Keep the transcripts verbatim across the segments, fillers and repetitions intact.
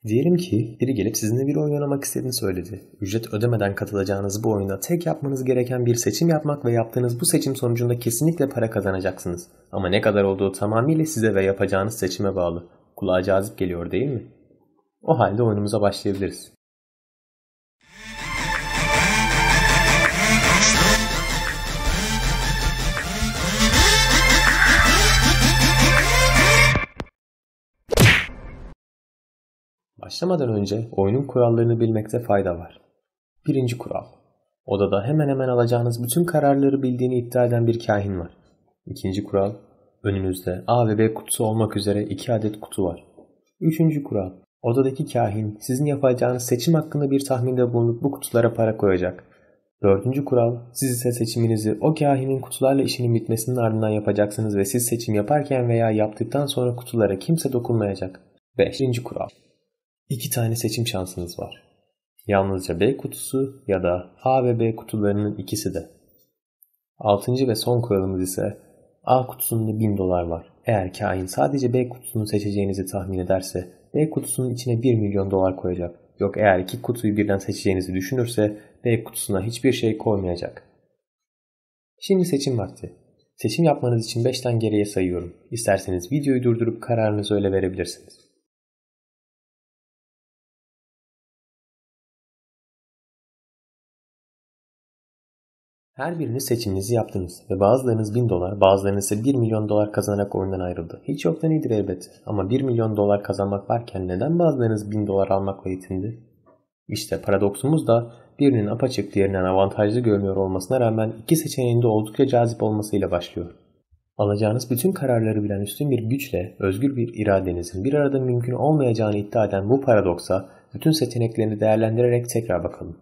Diyelim ki biri gelip sizinle bir oyun oynamak istediğini söyledi. Ücret ödemeden katılacağınız bu oyunda tek yapmanız gereken bir seçim yapmak ve yaptığınız bu seçim sonucunda kesinlikle para kazanacaksınız. Ama ne kadar olduğu tamamıyla size ve yapacağınız seçime bağlı. Kulağa cazip geliyor değil mi? O halde oyunumuza başlayabiliriz. Başlamadan önce oyunun kurallarını bilmekte fayda var. Birinci kural. Odada hemen hemen alacağınız bütün kararları bildiğini iddia eden bir kahin var. İkinci kural. Önünüzde A ve B kutusu olmak üzere iki adet kutu var. Üçüncü kural. Odadaki kahin sizin yapacağınız seçim hakkında bir tahminde bulunup bu kutulara para koyacak. Dördüncü kural. Siz ise seçiminizi o kahinin kutularla işinin bitmesinin ardından yapacaksınız ve siz seçim yaparken veya yaptıktan sonra kutulara kimse dokunmayacak. Beşinci kural. İki tane seçim şansınız var. Yalnızca B kutusu ya da A ve B kutularının ikisi de. Altıncı ve son kuralımız ise A kutusunda bin dolar var. Eğer kahin sadece B kutusunu seçeceğinizi tahmin ederse B kutusunun içine bir milyon dolar koyacak. Yok eğer iki kutuyu birden seçeceğinizi düşünürse B kutusuna hiçbir şey koymayacak. Şimdi seçim vakti. Seçim yapmanız için beşten geriye sayıyorum. İsterseniz videoyu durdurup kararınızı öyle verebilirsiniz. Her biriniz seçiminizi yaptınız ve bazılarınız bin dolar, bazılarınız ise bir milyon dolar kazanarak oyundan ayrıldı. Hiç yoktan iyidir elbette ama bir milyon dolar kazanmak varken neden bazılarınız bin dolar almakla yetindi? İşte paradoksumuz da birinin apaçık diğerinden avantajlı görünüyor olmasına rağmen iki seçeneğin de oldukça cazip olmasıyla başlıyor. Alacağınız bütün kararları bilen üstün bir güçle özgür bir iradenizin bir arada mümkün olmayacağını iddia eden bu paradoksa bütün seçeneklerini değerlendirerek tekrar bakalım.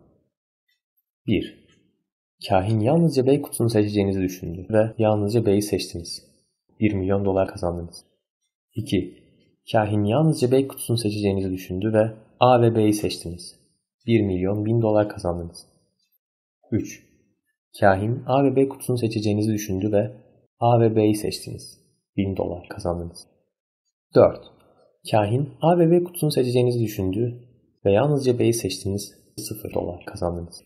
bir. Kahin yalnızca B kutusunu seçeceğinizi düşündü ve yalnızca B'yi seçtiniz. bir milyon dolar kazandınız. iki. Kahin yalnızca B kutusunu seçeceğinizi düşündü ve A ve B'yi seçtiniz. bir milyon bin dolar kazandınız. üç. Kahin A ve B kutusunu seçeceğinizi düşündü ve A ve B'yi seçtiniz. bin dolar kazandınız. dört. Kahin A ve B kutusunu seçeceğinizi düşündü ve yalnızca B'yi seçtiniz. sıfır dolar kazandınız.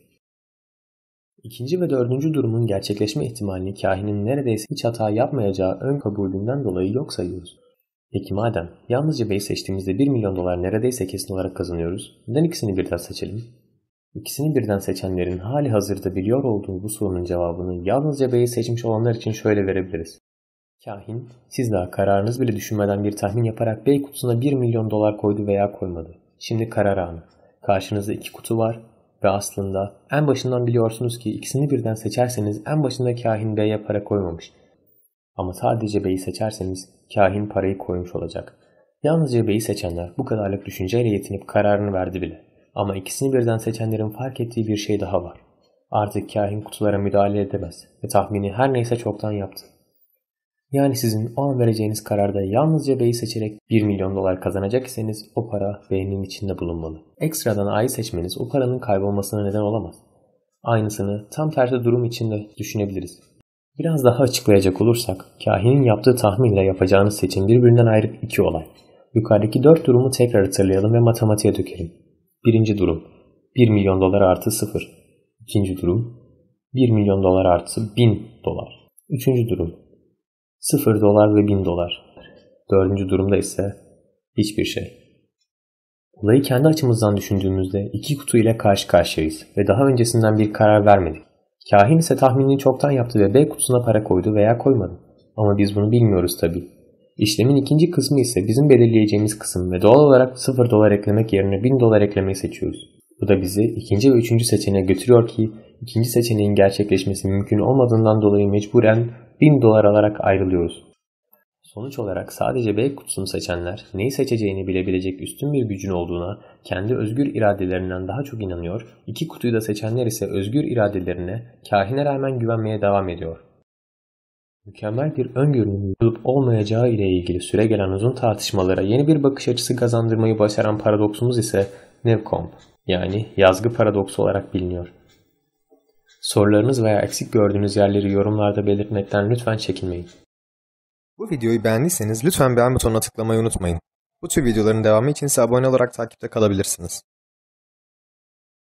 İkinci ve dördüncü durumun gerçekleşme ihtimalini kahinin neredeyse hiç hata yapmayacağı ön kabulünden dolayı yok sayıyoruz. Peki madem yalnızca B'yi seçtiğimizde bir milyon dolar neredeyse kesin olarak kazanıyoruz, neden ikisini birden seçelim? İkisini birden seçenlerin hali hazırda biliyor olduğu bu sorunun cevabını yalnızca B'yi seçmiş olanlar için şöyle verebiliriz. Kahin, siz daha kararınız bile düşünmeden bir tahmin yaparak B kutusuna bir milyon dolar koydu veya koymadı. Şimdi karar anı. Karşınızda iki kutu var. Ve aslında en başından biliyorsunuz ki ikisini birden seçerseniz en başında kahin B'ye para koymamış. Ama sadece B'yi seçerseniz kahin parayı koymuş olacak. Yalnızca B'yi seçenler bu kadarlık düşünceyle yetinip kararını verdi bile. Ama ikisini birden seçenlerin fark ettiği bir şey daha var. Artık kahin kutulara müdahale edemez ve tahmini her neyse çoktan yaptı. Yani sizin o an vereceğiniz kararda yalnızca B'yi seçerek bir milyon dolar kazanacak iseniz o para B'nin içinde bulunmalı. Ekstradan A'yı seçmeniz o paranın kaybolmasına neden olamaz. Aynısını tam tersi durum için de düşünebiliriz. Biraz daha açıklayacak olursak, kahinin yaptığı tahminle yapacağınız seçim birbirinden ayrı iki olay. Yukarıdaki dört durumu tekrar hatırlayalım ve matematiğe dökelim. Birinci durum, bir milyon dolar artı sıfır. İkinci durum, bir milyon dolar artı bin dolar. Üçüncü durum, sıfır dolar ve bin dolar. Dördüncü durumda ise hiçbir şey. Olayı kendi açımızdan düşündüğümüzde iki kutu ile karşı karşıyayız ve daha öncesinden bir karar vermedik. Kahin ise tahminini çoktan yaptı ve B kutusuna para koydu veya koymadı. Ama biz bunu bilmiyoruz tabii. İşlemin ikinci kısmı ise bizim belirleyeceğimiz kısım ve doğal olarak sıfır dolar eklemek yerine bin dolar eklemeyi seçiyoruz. Bu da bizi ikinci ve üçüncü seçeneğe götürüyor ki ikinci seçeneğin gerçekleşmesi mümkün olmadığından dolayı mecburen bin dolar alarak ayrılıyoruz. Sonuç olarak sadece B kutusunu seçenler neyi seçeceğini bilebilecek üstün bir gücün olduğuna kendi özgür iradelerinden daha çok inanıyor, iki kutuyu da seçenler ise özgür iradelerine, kahine rağmen güvenmeye devam ediyor. Mükemmel bir öngörünün olup olmayacağı ile ilgili süregelen uzun tartışmalara yeni bir bakış açısı kazandırmayı başaran paradoksumuz ise Newcomb, yani yazgı paradoksu olarak biliniyor. Sorularınız veya eksik gördüğünüz yerleri yorumlarda belirtmekten lütfen çekinmeyin. Bu videoyu beğendiyseniz lütfen beğen butonuna tıklamayı unutmayın. Bu tür videoların devamı için ise abone olarak takipte kalabilirsiniz.